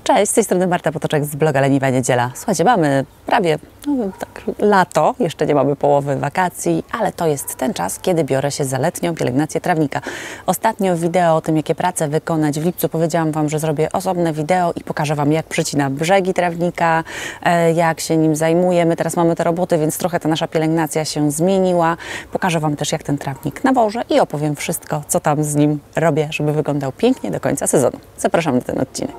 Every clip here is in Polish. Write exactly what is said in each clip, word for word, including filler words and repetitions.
Cześć, z tej strony Marta Potoczek z bloga Leniwa Niedziela. Słuchajcie, mamy prawie no, tak, lato, jeszcze nie mamy połowy wakacji, ale to jest ten czas, kiedy biorę się za letnią pielęgnację trawnika. Ostatnio wideo o tym, jakie prace wykonać w lipcu, powiedziałam Wam, że zrobię osobne wideo i pokażę Wam, jak przycinam brzegi trawnika, jak się nim zajmuję. My teraz mamy te roboty, więc trochę ta nasza pielęgnacja się zmieniła. Pokażę Wam też, jak ten trawnik nawożę i opowiem wszystko, co tam z nim robię, żeby wyglądał pięknie do końca sezonu. Zapraszam na ten odcinek.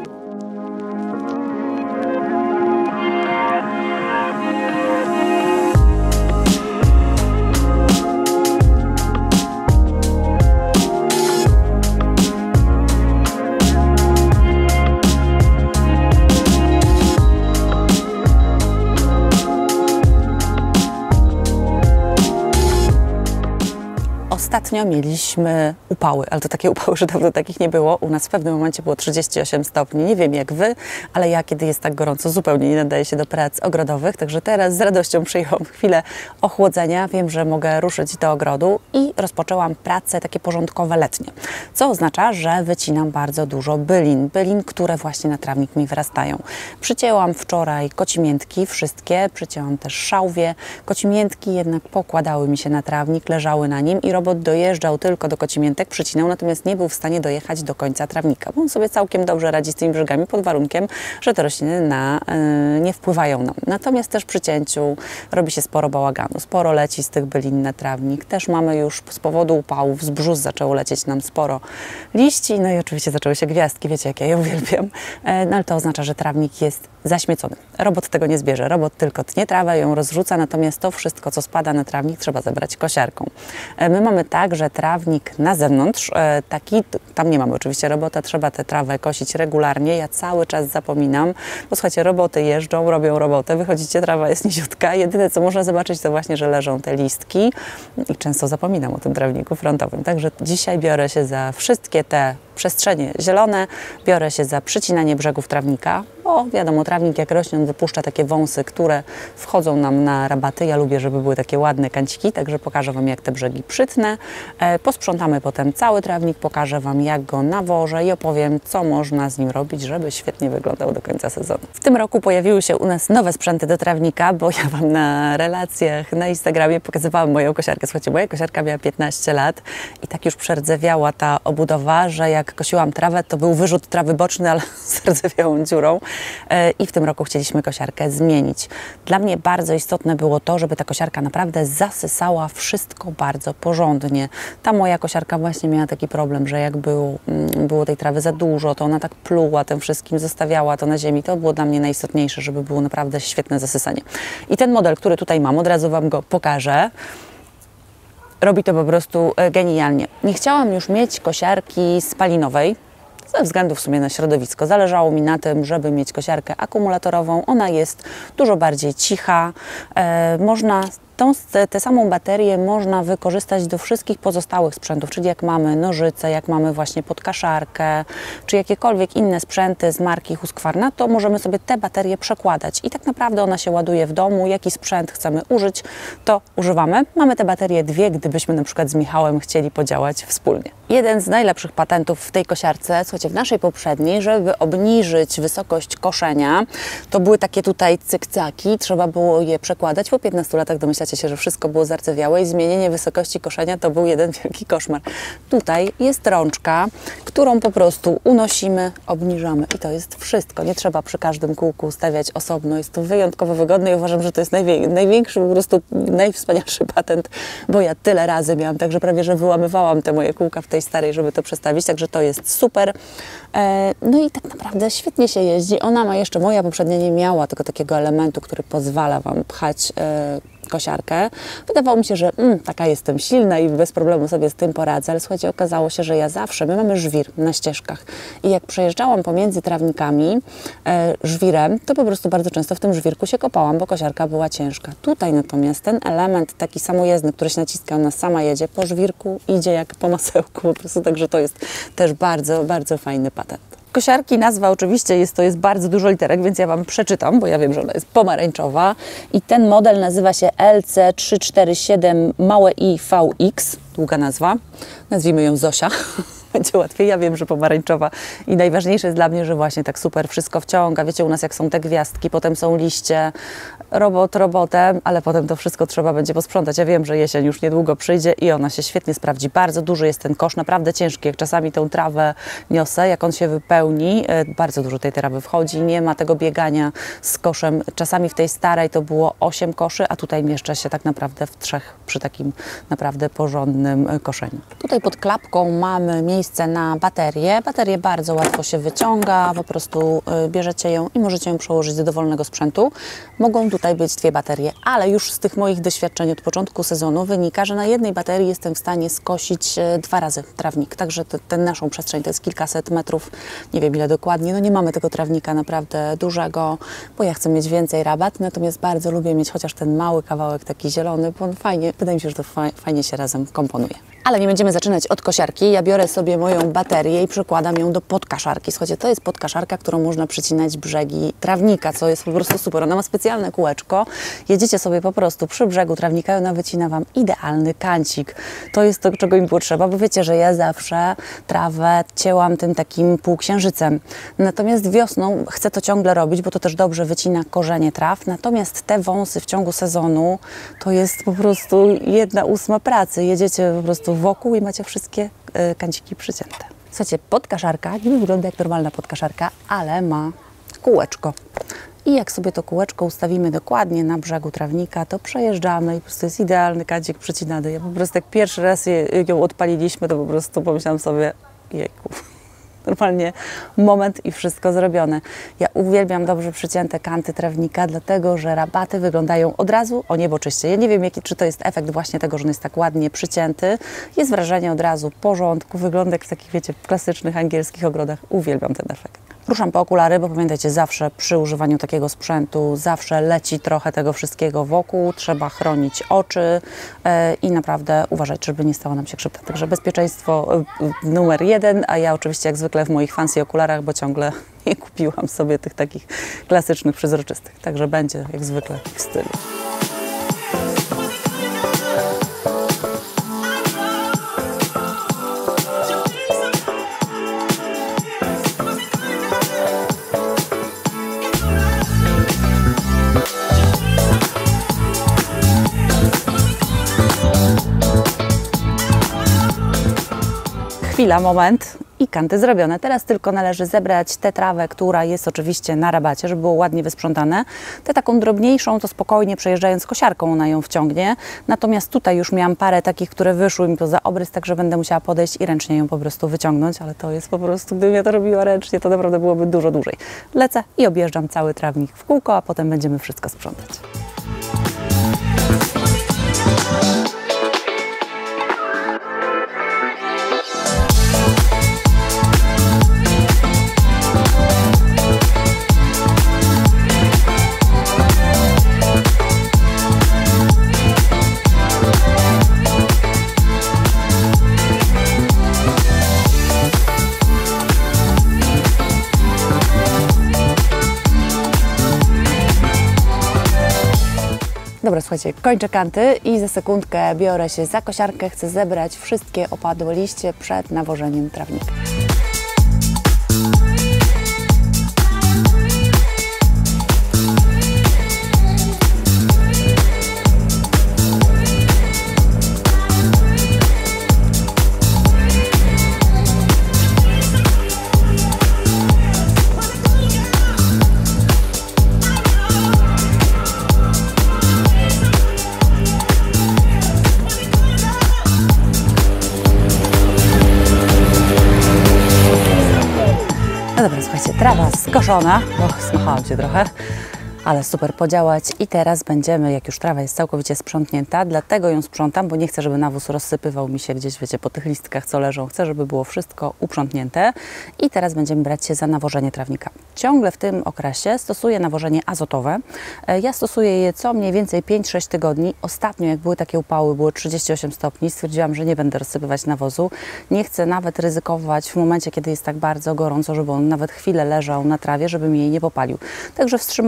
Ostatnio mieliśmy upały, ale to takie upały, że dawno takich nie było. U nas w pewnym momencie było trzydzieści osiem stopni. Nie wiem jak Wy, ale ja, kiedy jest tak gorąco, zupełnie nie nadaję się do prac ogrodowych. Także teraz z radością przyjęłam chwilę ochłodzenia. Wiem, że mogę ruszyć do ogrodu i rozpoczęłam prace takie porządkowe letnie. Co oznacza, że wycinam bardzo dużo bylin. Bylin, które właśnie na trawnik mi wyrastają. Przycięłam wczoraj kocimiętki, wszystkie. Przycięłam też szałwie. Kocimiętki jednak pokładały mi się na trawnik, leżały na nim i robot dojeżdżał tylko do kocimiętek, przycinał, natomiast nie był w stanie dojechać do końca trawnika, bo on sobie całkiem dobrze radzi z tymi brzegami pod warunkiem, że te rośliny na, yy, nie wpływają nam. Natomiast też przy cięciu robi się sporo bałaganu, sporo leci z tych bylin na trawnik. Też mamy już z powodu upałów, z brzus zaczęło lecieć nam sporo liści, no i oczywiście zaczęły się gwiazdki, wiecie jak ja je uwielbiam, yy, no ale to oznacza, że trawnik jest zaśmiecony. Robot tego nie zbierze, robot tylko tnie trawę, ją rozrzuca, natomiast to wszystko, co spada na trawnik, trzeba zebrać kosiarką. Yy, my mamy tak, że trawnik na zewnątrz, taki, tam nie mamy oczywiście robota, trzeba tę trawę kosić regularnie. Ja cały czas zapominam, bo słuchajcie, roboty jeżdżą, robią robotę, wychodzicie, trawa jest niziutka. Jedyne, co można zobaczyć, to właśnie, że leżą te listki i często zapominam o tym trawniku frontowym. Także dzisiaj biorę się za wszystkie te przestrzenie zielone, biorę się za przycinanie brzegów trawnika, bo wiadomo, trawnik jak rośnie, on wypuszcza takie wąsy, które wchodzą nam na rabaty. Ja lubię, żeby były takie ładne kanciki, także pokażę Wam, jak te brzegi przytnę. E, posprzątamy potem cały trawnik, pokażę Wam, jak go nawożę i opowiem, co można z nim robić, żeby świetnie wyglądał do końca sezonu. W tym roku pojawiły się u nas nowe sprzęty do trawnika, bo ja Wam na relacjach na Instagramie pokazywałam moją kosiarkę. Słuchajcie, moja kosiarka miała piętnaście lat i tak już przerdzewiała ta obudowa, że jak Jak kosiłam trawę, to był wyrzut trawy boczny, ale z rdzewiałą dziurą. I w tym roku chcieliśmy kosiarkę zmienić. Dla mnie bardzo istotne było to, żeby ta kosiarka naprawdę zasysała wszystko bardzo porządnie. Ta moja kosiarka właśnie miała taki problem, że jak było, było tej trawy za dużo, to ona tak pluła tym wszystkim, zostawiała to na ziemi. To było dla mnie najistotniejsze, żeby było naprawdę świetne zasysanie. I ten model, który tutaj mam, od razu Wam go pokażę. Robi to po prostu genialnie. Nie chciałam już mieć kosiarki spalinowej, ze względu w sumie na środowisko. Zależało mi na tym, żeby mieć kosiarkę akumulatorową. Ona jest dużo bardziej cicha. E, można Tą, tę samą baterię można wykorzystać do wszystkich pozostałych sprzętów, czyli jak mamy nożyce, jak mamy właśnie podkaszarkę, czy jakiekolwiek inne sprzęty z marki Husqvarna, to możemy sobie te baterie przekładać i tak naprawdę ona się ładuje w domu. Jaki sprzęt chcemy użyć, to używamy. Mamy te baterie dwie, gdybyśmy na przykład z Michałem chcieli podziałać wspólnie. Jeden z najlepszych patentów w tej kosiarce, słuchajcie, w naszej poprzedniej, żeby obniżyć wysokość koszenia, to były takie tutaj cykcaki, trzeba było je przekładać. Po piętnastu latach domyślacie się, że wszystko było zardzewiałe i zmienienie wysokości koszenia to był jeden wielki koszmar. Tutaj jest rączka, którą po prostu unosimy, obniżamy i to jest wszystko. Nie trzeba przy każdym kółku stawiać osobno. Jest to wyjątkowo wygodne i uważam, że to jest najwię największy, po prostu najwspanialszy patent, bo ja tyle razy miałam, także prawie, że wyłamywałam te moje kółka w tej starej, żeby to przestawić, także to jest super. E, no i tak naprawdę świetnie się jeździ. Ona ma jeszcze, moja poprzednia nie miała tego takiego elementu, który pozwala Wam pchać e, kosiarkę. Wydawało mi się, że mm, taka jestem silna i bez problemu sobie z tym poradzę, ale słuchajcie, okazało się, że ja zawsze, my mamy żwir na ścieżkach i jak przejeżdżałam pomiędzy trawnikami e, żwirem, to po prostu bardzo często w tym żwirku się kopałam, bo kosiarka była ciężka. Tutaj natomiast ten element taki samojezdny, który się naciska, ona sama jedzie po żwirku, idzie jak po masełku po prostu, także to jest też bardzo, bardzo fajny patent. Kosiarki, nazwa oczywiście jest, to jest bardzo dużo literek, więc ja Wam przeczytam, bo ja wiem, że ona jest pomarańczowa. I ten model nazywa się L C trzysta czterdzieści siedem małe i V X, długa nazwa. Nazwijmy ją Zosia. będzie łatwiej. Ja wiem, że pomarańczowa i najważniejsze jest dla mnie, że właśnie tak super wszystko wciąga. Wiecie, u nas jak są te gwiazdki, potem są liście, robot robotem, ale potem to wszystko trzeba będzie posprzątać. Ja wiem, że jesień już niedługo przyjdzie i ona się świetnie sprawdzi. Bardzo duży jest ten kosz, naprawdę ciężki. Jak czasami tą trawę niosę, jak on się wypełni, bardzo dużo tej trawy wchodzi. Nie ma tego biegania z koszem. Czasami w tej starej to było osiem koszy, a tutaj mieszczę się tak naprawdę w trzech przy takim naprawdę porządnym koszeniu. Tutaj pod klapką mamy miejsce na baterię. Baterię bardzo łatwo się wyciąga, po prostu bierzecie ją i możecie ją przełożyć do dowolnego sprzętu. Mogą tutaj być dwie baterie, ale już z tych moich doświadczeń od początku sezonu wynika, że na jednej baterii jestem w stanie skosić dwa razy trawnik. Także tę naszą przestrzeń to jest kilkaset metrów, nie wiem ile dokładnie. No nie mamy tego trawnika naprawdę dużego, bo ja chcę mieć więcej rabat, natomiast bardzo lubię mieć chociaż ten mały kawałek taki zielony, bo on fajnie, wydaje mi się, że to fajnie się razem komponuje. Ale nie będziemy zaczynać od kosiarki. Ja biorę sobie moją baterię i przykładam ją do podkaszarki. Słuchajcie, to jest podkaszarka, którą można przycinać brzegi trawnika, co jest po prostu super. Ona ma specjalne kółeczko. Jedziecie sobie po prostu przy brzegu trawnika i ona wycina Wam idealny kancik. To jest to, czego im potrzeba, bo wiecie, że ja zawsze trawę cięłam tym takim półksiężycem. Natomiast wiosną chcę to ciągle robić, bo to też dobrze wycina korzenie traw. Natomiast te wąsy w ciągu sezonu to jest po prostu jedna ósma pracy. Jedziecie po prostu wokół i macie wszystkie y, kanciki przycięte. Słuchajcie, podkaszarka nie wygląda jak normalna podkaszarka, ale ma kółeczko. I jak sobie to kółeczko ustawimy dokładnie na brzegu trawnika, to przejeżdżamy i po prostu jest idealny kancik przycinany. Ja po prostu jak pierwszy raz je, ją odpaliliśmy, to po prostu pomyślałam sobie, jejku, normalnie moment i wszystko zrobione. Ja uwielbiam dobrze przycięte kanty trawnika, dlatego że rabaty wyglądają od razu o niebo czyście. Ja nie wiem, jaki, czy to jest efekt właśnie tego, że on jest tak ładnie przycięty. Jest wrażenie od razu porządku, wygląda jak w takich, wiecie, klasycznych angielskich ogrodach. Uwielbiam ten efekt. Ruszam po okulary, bo pamiętajcie, zawsze przy używaniu takiego sprzętu zawsze leci trochę tego wszystkiego wokół, trzeba chronić oczy yy, i naprawdę uważać, żeby nie stała nam się krzywda. Także bezpieczeństwo yy, numer jeden, a ja oczywiście jak zwykle w moich fancy okularach, bo ciągle nie kupiłam sobie tych takich klasycznych, przezroczystych. Także będzie jak zwykle w stylu. Chwila, moment i kanty zrobione. Teraz tylko należy zebrać tę trawę, która jest oczywiście na rabacie, żeby było ładnie wysprzątane. Tę taką drobniejszą to spokojnie przejeżdżając kosiarką ona ją wciągnie. Natomiast tutaj już miałam parę takich, które wyszły mi poza obrys, także będę musiała podejść i ręcznie ją po prostu wyciągnąć, ale to jest po prostu, gdybym ja to robiła ręcznie, to naprawdę byłoby dużo dłużej. Lecę i objeżdżam cały trawnik w kółko, a potem będziemy wszystko sprzątać. Dobra, słuchajcie, kończę kanty i za sekundkę biorę się za kosiarkę. Chcę zebrać wszystkie opadłe liście przed nawożeniem trawnika. No dobra, słuchajcie, trawa skoszona. Och, smachałam się trochę, ale super podziałać. I teraz będziemy, jak już trawa jest całkowicie sprzątnięta, dlatego ją sprzątam, bo nie chcę, żeby nawóz rozsypywał mi się gdzieś, wiecie, po tych listkach, co leżą. Chcę, żeby było wszystko uprzątnięte. I teraz będziemy brać się za nawożenie trawnika. Ciągle w tym okresie stosuję nawożenie azotowe. Ja stosuję je co mniej więcej pięć sześć tygodni. Ostatnio, jak były takie upały, było trzydzieści osiem stopni, stwierdziłam, że nie będę rozsypywać nawozu. Nie chcę nawet ryzykować w momencie, kiedy jest tak bardzo gorąco, żeby on nawet chwilę leżał na trawie, żeby mi jej nie popalił. Także wstrzymałam się.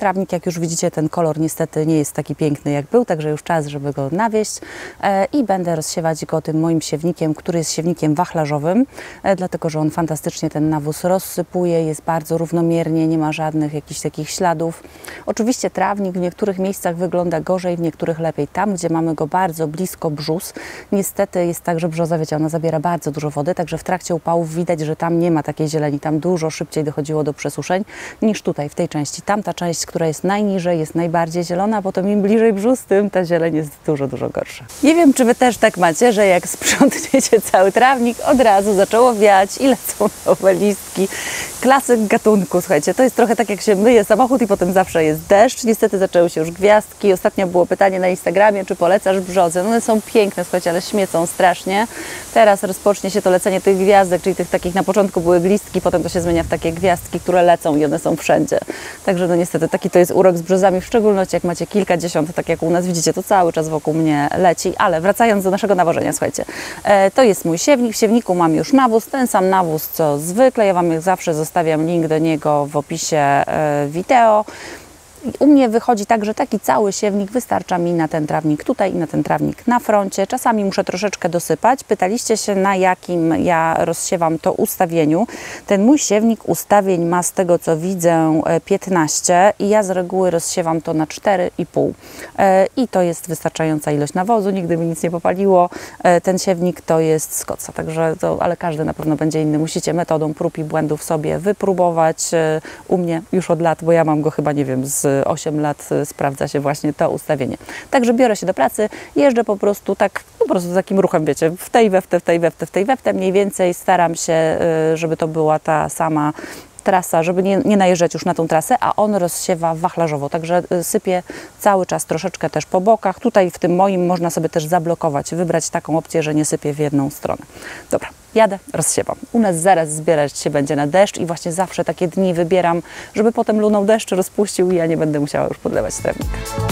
trawnik, jak już widzicie, ten kolor niestety nie jest taki piękny jak był, także już czas, żeby go nawieść i będę rozsiewać go tym moim siewnikiem, który jest siewnikiem wachlarzowym, dlatego że on fantastycznie ten nawóz rozsypuje, jest bardzo równomiernie, nie ma żadnych jakichś takich śladów. Oczywiście trawnik w niektórych miejscach wygląda gorzej, w niektórych lepiej. Tam, gdzie mamy go bardzo blisko brzus, niestety jest tak, że brzoza, wiecie, ona zabiera bardzo dużo wody, także w trakcie upałów widać, że tam nie ma takiej zieleni, tam dużo szybciej dochodziło do przesuszeń niż tutaj, w tej części. Tamta część, która jest najniżej, jest najbardziej zielona, bo to im bliżej brzus, tym ta zieleń jest dużo, dużo gorsza. Nie wiem, czy Wy też tak macie, że jak sprzątniecie cały trawnik, od razu zaczęło wiać i lecą nowe listki. Klasyk gatunku, słuchajcie, to jest trochę tak, jak się myje samochód i potem zawsze jest deszcz. Niestety zaczęły się już gwiazdki. Ostatnio było pytanie na Instagramie, czy polecasz brzozę. No one są piękne, słuchajcie, ale śmiecą strasznie. Teraz rozpocznie się to lecenie tych gwiazdek, czyli tych takich, na początku były glistki, potem to się zmienia w takie gwiazdki, które lecą i one są wszędzie. Także no niestety taki to jest urok z brzozami, w szczególności jak macie kilkadziesiąt, tak jak u nas widzicie, to cały czas wokół mnie leci. Ale wracając do naszego nawożenia, słuchajcie, e, to jest mój siewnik. W siewniku mam już nawóz, ten sam nawóz co zwykle. Ja Wam jak zawsze zostawiam link do niego w opisie e, wideo. U mnie wychodzi tak, że taki cały siewnik wystarcza mi na ten trawnik tutaj i na ten trawnik na froncie. Czasami muszę troszeczkę dosypać. Pytaliście się, na jakim ja rozsiewam to ustawieniu. Ten mój siewnik ustawień ma, z tego co widzę, piętnaście i ja z reguły rozsiewam to na cztery i pół. I to jest wystarczająca ilość nawozu. Nigdy mi nic nie popaliło. Ten siewnik to jest z koca, także to, ale każdy na pewno będzie inny. Musicie metodą prób i błędów sobie wypróbować. U mnie już od lat, bo ja mam go chyba, nie wiem, z osiem lat sprawdza się właśnie to ustawienie. Także biorę się do pracy, jeżdżę po prostu tak, po prostu takim ruchem, wiecie, w tej, we w te, w tej, we w te, w tej, we w te, mniej więcej staram się, żeby to była ta sama trasa, żeby nie, nie najeżdżać już na tą trasę, a on rozsiewa wachlarzowo, także sypie cały czas troszeczkę też po bokach. Tutaj w tym moim można sobie też zablokować, wybrać taką opcję, że nie sypie w jedną stronę. Dobra, jadę, rozsiewam. U nas zaraz zbierać się będzie na deszcz i właśnie zawsze takie dni wybieram, żeby potem lunął deszcz, rozpuścił i ja nie będę musiała już podlewać trawnika.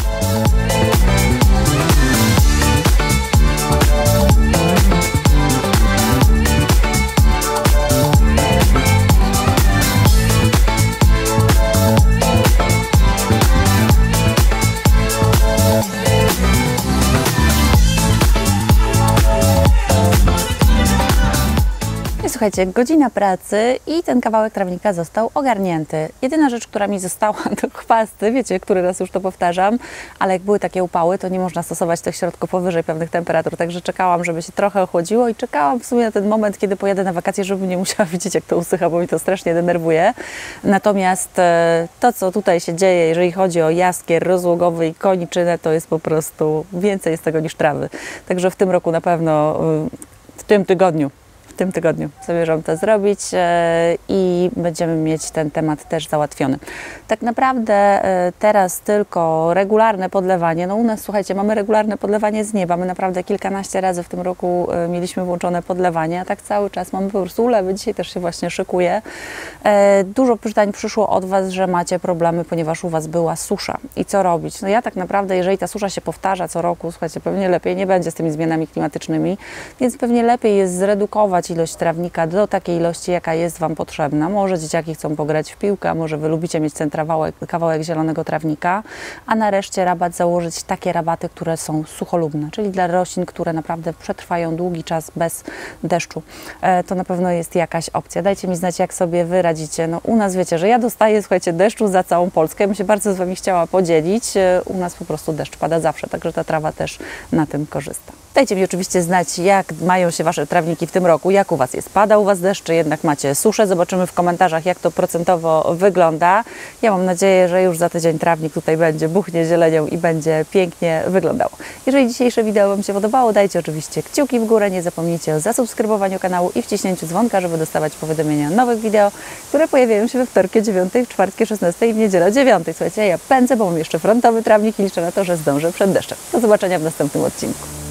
Słuchajcie, godzina pracy i ten kawałek trawnika został ogarnięty. Jedyna rzecz, która mi została, to chwasty, wiecie, który raz już to powtarzam, ale jak były takie upały, to nie można stosować tych środków powyżej pewnych temperatur, także czekałam, żeby się trochę ochłodziło i czekałam w sumie na ten moment, kiedy pojadę na wakacje, żeby nie musiała widzieć, jak to usycha, bo mi to strasznie denerwuje. Natomiast to, co tutaj się dzieje, jeżeli chodzi o jaskier rozłogowy i koniczynę, to jest po prostu więcej z tego niż trawy. Także w tym roku na pewno, w tym tygodniu, W tym tygodniu zamierzam to zrobić i będziemy mieć ten temat też załatwiony. Tak naprawdę teraz tylko regularne podlewanie. No u nas, słuchajcie, mamy regularne podlewanie z nieba. My naprawdę kilkanaście razy w tym roku mieliśmy włączone podlewanie, a tak cały czas mamy po prostu ulewy. Dzisiaj też się właśnie szykuje. Dużo pytań przyszło od Was, że macie problemy, ponieważ u Was była susza. I co robić? No ja tak naprawdę, jeżeli ta susza się powtarza co roku, słuchajcie, pewnie lepiej nie będzie z tymi zmianami klimatycznymi, więc pewnie lepiej jest zredukować ilość trawnika do takiej ilości, jaka jest Wam potrzebna. Może dzieciaki chcą pograć w piłkę, może Wy lubicie mieć ten kawałek, kawałek zielonego trawnika, a na reszcie rabat założyć takie rabaty, które są sucholubne, czyli dla roślin, które naprawdę przetrwają długi czas bez deszczu. E, to na pewno jest jakaś opcja. Dajcie mi znać, jak sobie Wy radzicie. No, u nas wiecie, że ja dostaję, słuchajcie, deszczu za całą Polskę. Ja bym się bardzo z Wami chciała podzielić. E, u nas po prostu deszcz pada zawsze, także ta trawa też na tym korzysta. Dajcie mi oczywiście znać, jak mają się Wasze trawniki w tym roku, jak u Was jest. Pada u Was deszcz, czy jednak macie suszę? Zobaczymy w komentarzach, jak to procentowo wygląda. Ja mam nadzieję, że już za tydzień trawnik tutaj będzie, buchnie zielenią i będzie pięknie wyglądało. Jeżeli dzisiejsze wideo Wam się podobało, dajcie oczywiście kciuki w górę, nie zapomnijcie o zasubskrybowaniu kanału i wciśnięciu dzwonka, żeby dostawać powiadomienia o nowych wideo, które pojawiają się we wtorki o dziewiątej, w czwartki szesnastej i w niedzielę o dziewiątej. Słuchajcie, ja pędzę, bo mam jeszcze frontowy trawnik i liczę na to, że zdążę przed deszczem. Do zobaczenia w następnym odcinku.